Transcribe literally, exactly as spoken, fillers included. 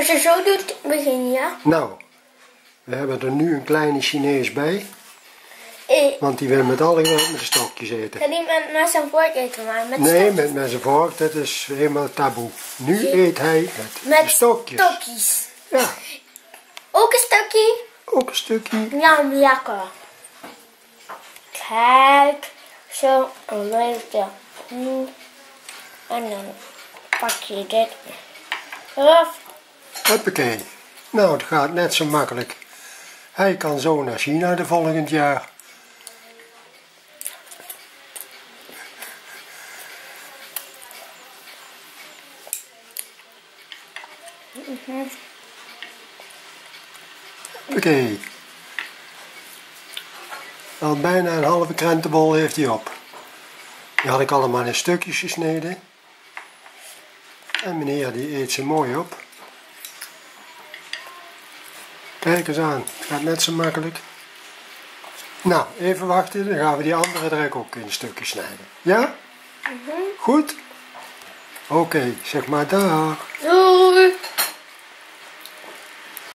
Als je zo doet, begin je. Nou, we hebben er nu een kleine Chinees bij. Eh, Want die wil met alle geweld met de stokjes eten. Kan die met, met zijn vork eten, maar met Nee, stokjes? met, met zijn vork, dat is helemaal taboe. Nu eet hij met, Met de stokjes. stokjes. Ja, Ook een stukje? ook een stukje. Ja, lekker. Kijk, zo een beetje. Mm. En dan pak je dit. Hup. Hoppakee. Nou, het gaat net zo makkelijk. Hij kan zo naar China de volgend jaar. Mm-hmm. Oké. Al bijna een halve krentenbol heeft hij op. Die had ik allemaal in stukjes gesneden. En meneer die eet ze mooi op. Kijk eens aan, het gaat net zo makkelijk. Nou, even wachten, dan gaan we die andere direct ook in stukjes snijden. Ja? Mm-hmm. Goed? Oké, zeg maar dag. Doei.